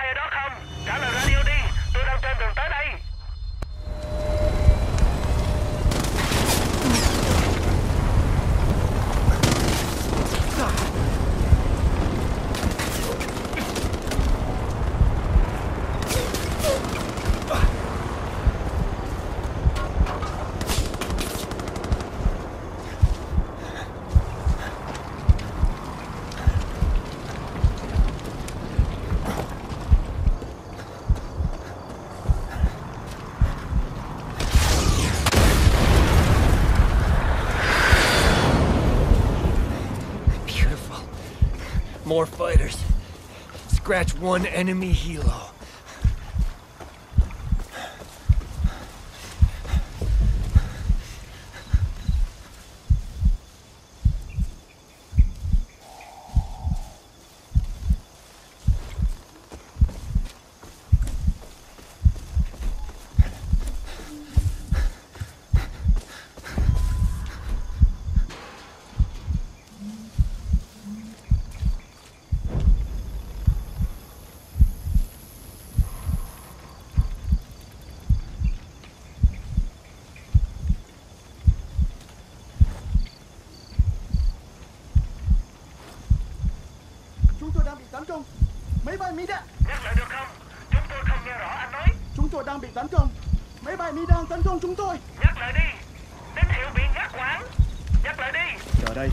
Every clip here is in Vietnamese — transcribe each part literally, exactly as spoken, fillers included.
nghe đó không? Trả lời radio đi, tôi đang trên đường tới đây. More fighters. Scratch one enemy helo. Chúng tôi đang bị tấn công. Máy bay Mỹ đạn. Nhắc lại được không? Chúng tôi không nghe rõ anh nói. Chúng tôi đang bị tấn công. Máy bay Mỹ đang tấn công chúng tôi. Nhắc lại đi. Tín hiệu bị ngắt quãng. Nhắc lại đi. Chờ đây.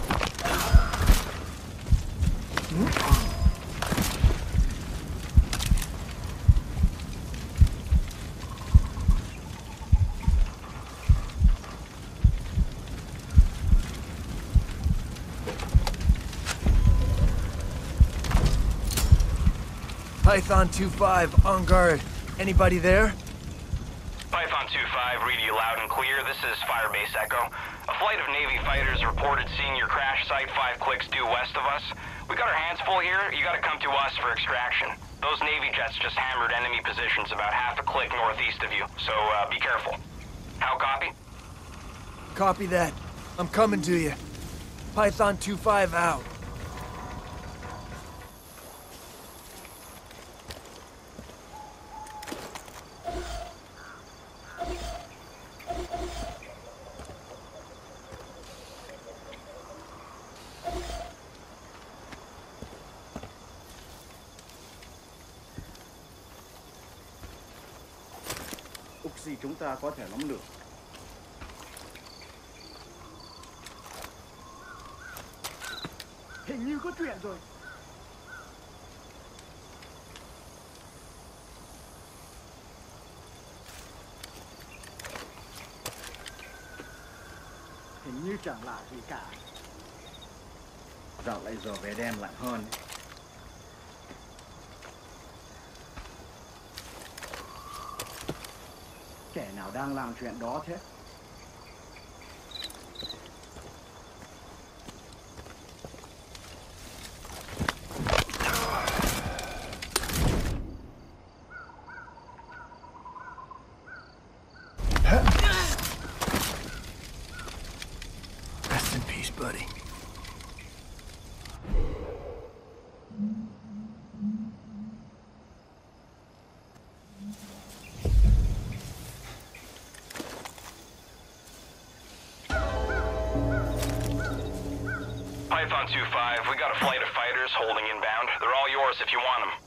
Python two five, on guard. Anybody there? Python two five, read you loud and clear. This is Firebase Echo. A flight of Navy fighters reported seeing your crash site five clicks due west of us. We got our hands full here. You gotta come to us for extraction. Those Navy jets just hammered enemy positions about half a click northeast of you, so uh, be careful. How copy? Copy that. I'm coming to you. Python two five out. Oxy chúng ta có thể nắm được. Hình như có chuyện rồi. Hình như chẳng lạ gì cả. Dạo lại giờ về đen lạnh hơn. Kẻ nào đang làm chuyện đó thế? Rest in peace, buddy. Python two five, we got a flight of fighters holding inbound. They're all yours if you want them.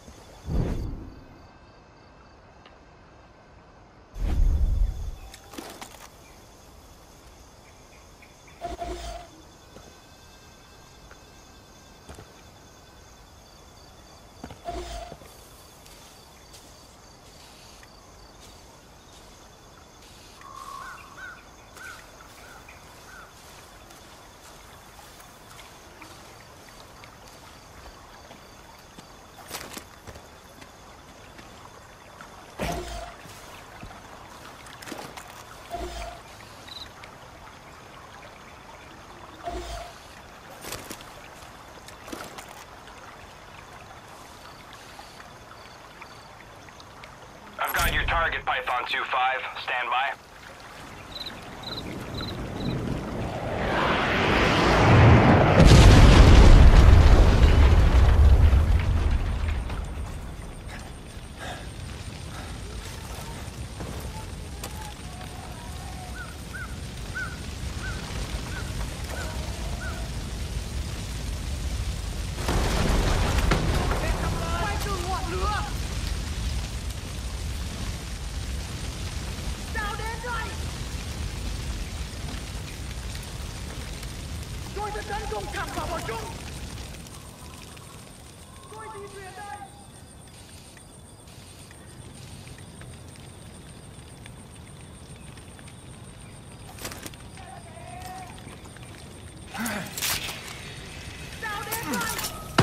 I've got your target, Python two five. Stand by. trung thẳng vào bờ trung. Tôi đi thuyền đây. Sao đến vậy?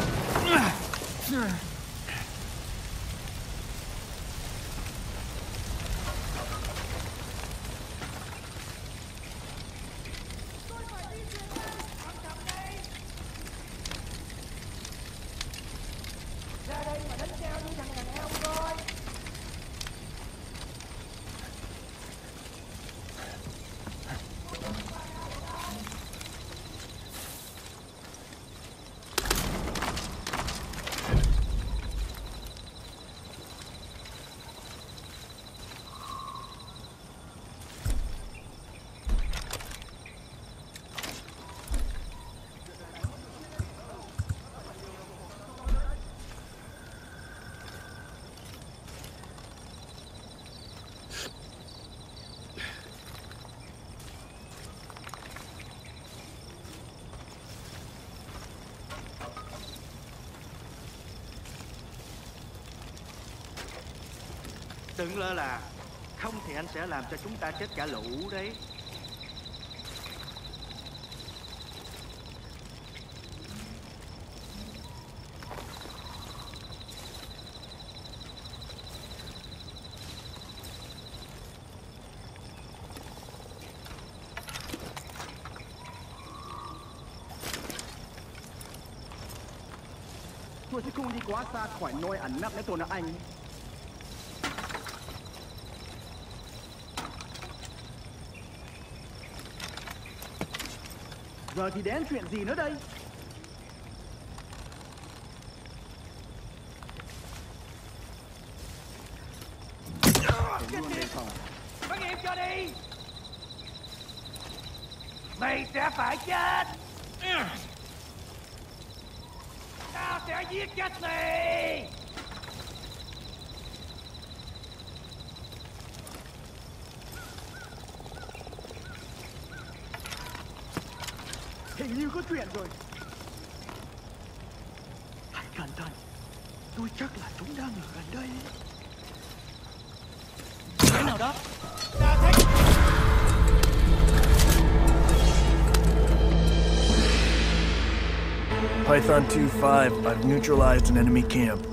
Đừng lơ là, không thì anh sẽ làm cho chúng ta chết cả lũ đấy. Tôi sẽ không đi quá xa khỏi nơi ẩn nấp với tôi là anh. Giờ thì đến chuyện gì nữa đây? Luôn đề phòng. Bắt nghiệp cho đi. Mày sẽ phải chết. Tao sẽ giết chết mày. Hình như có chuyện rồi. Hãy cẩn thận. Tôi chắc là chúng đang ở gần đây. Cái nào đó. Python two five, I've neutralized an enemy camp.